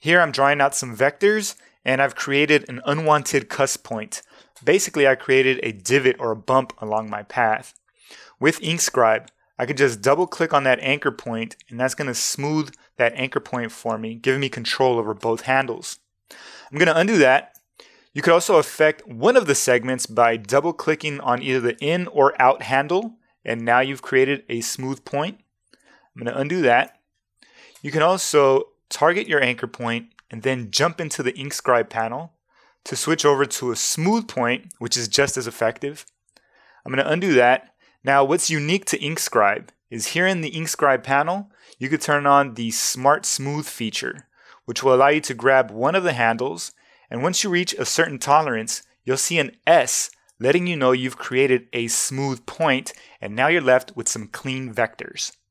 Here I'm drawing out some vectors and I've created an unwanted cusp point. Basically, I created a divot or a bump along my path. With InkScribe, I could just double click on that anchor point and that's going to smooth that anchor point for me, giving me control over both handles. I'm going to undo that. You could also affect one of the segments by double clicking on either the in or out handle, and now you've created a smooth point. I'm going to undo that. You can also target your anchor point and then jump into the InkScribe panel to switch over to a smooth point, which is just as effective. I'm going to undo that. Now, what's unique to InkScribe is here in the InkScribe panel, you could turn on the Smart Smooth feature, which will allow you to grab one of the handles, and once you reach a certain tolerance, you'll see an S letting you know you've created a smooth point, and now you're left with some clean vectors.